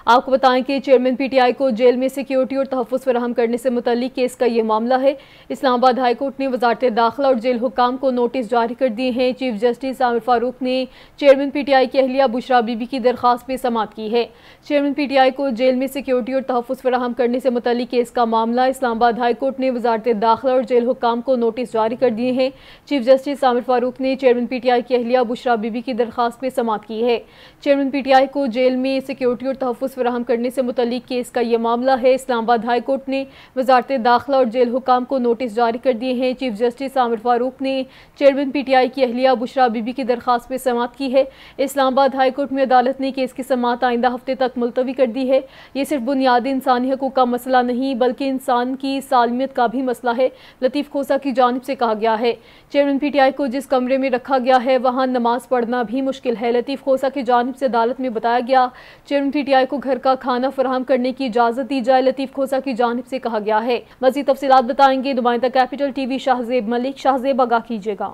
आपको बताएं कि चेयरमैन पीटीआई को जेल में सिक्योरिटी और तहफ़्फ़ुज़ फराहम करने से मुतल्लिक केस का ये मामला है। इस्लामाबाद हाई कोर्ट ने वज़ारत दाखिला और जेल हुक्काम को नोटिस जारी कर दिए हैं। चीफ जस्टिस आमिर फारूक ने चेयरमैन पीटीआई की अहलिया बुशरा बीबी की दरख्वास्त पर समाअत की है। चेयरमैन पीटीआई को जेल में सिक्योरिटी और तहफ़्फ़ुज़ फराहम करने से मुतल्लिक केस का मामला इस्लामाबाद हाई कोर्ट ने वज़ारत दाखिला और जेल हुक्काम को नोटिस जारी कर दिए हैं। चीफ जस्टिस आमिर फारूक ने चेयरमैन पीटीआई की अहलिया बुशरा बीबी की दरख्वास्त पर समाअत की है। चेयरमैन पीटीआई को जेल में सिक्योरिटी और तहफ़्फ़ुज़ फराहम करने से मुतल्लिक केस का ये मामला है। इस्लामाबाद हाई कोर्ट ने वज़ारत दाखिला और जेल हुक्काम को नोटिस जारी कर दिए हैं। चीफ जस्टिस आमिर फारूक ने चेयरमैन पीटीआई की अहलिया बुशरा बीबी की दरख्वास्त पर समाअत की है। इस्लामाबाद हाई कोर्ट में अदालत ने केस की समाअत आइंदा हफ्ते तक मुलतवी कर दी है। ये सिर्फ बुनियादी इंसानी हकूक़ का मसला नहीं बल्कि इंसान की सालमियत का भी मसला है, लतीफ़ खोसा की जानिब से कहा गया है। चेयरमैन पीटीआई को जिस कमरे में रखा गया है वहाँ नमाज पढ़ना भी मुश्किल है। लतीफ़ खोसा की जानिब से अदालत में बताया गया चेयरमैन पीटीआई को घर का खाना फराहम करने की इजाज़त दी जाए, लतीफ़ खोसा की जानिब से कहा गया है। मज़ीद तफ़सीलात बताएंगे नुमाइंदा कैपिटल टीवी शाहज़ेब मलिक। शाहज़ेब आगाह कीजिएगा।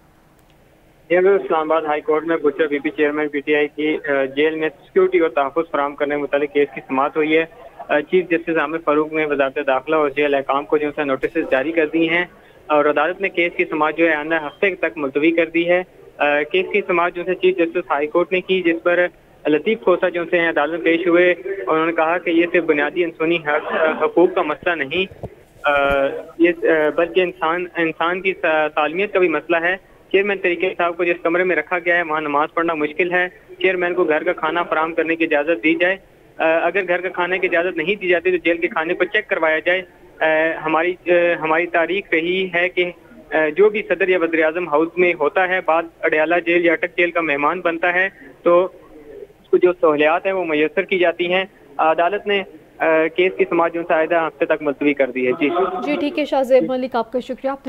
इस्लामाबाद हाई कोर्ट में बुशरा बीबी चेयरमैन पीटीआई की जेल में सिक्योरिटी और तहफ़्फ़ुज़ फराहम करने मुतालिक केस की समाअत हुई है। चीफ जस्टिस आमिर फारूक ने वज़ारत दाखिला और जेल अहकाम को जो है नोटिस जारी कर दी हैं और अदालत ने केस की समाअत जो है आइंदा हफ्ते तक मुलतवी कर दी है। केस की समाअत जो है चीफ जस्टिस हाई कोर्ट ने की, जिस पर लतीफ़ खोसा जो से अदालत में पेश हुए। उन्होंने कहा कि ये सिर्फ बुनियादी इंसानी हकूक़ का मसला नहीं ये बल्कि इंसान की सालमियत का भी मसला है। चेयरमैन तरीके साहब को जिस कमरे में रखा गया है वहाँ नमाज पढ़ना मुश्किल है। चेयरमैन को घर का खाना फराहम करने की इजाज़त दी जाए। अगर घर का खाने की इजाज़त नहीं दी जाती तो जेल के खाने को चेक करवाया जाए। हमारी तारीख रही है कि जो भी सदर या वज़ीर आज़म हाउस में होता है बाद अडयाला जेल या अटक जेल का मेहमान बनता है तो उसको जो सहूलियात हैं वो मैसर की जाती हैं। अदालत ने केस की समाअत जो आइंदा हफ्ते तक मुलतवी कर दी है। जी ठीक है शाहज़ेब मलिक, आपका शुक्रिया।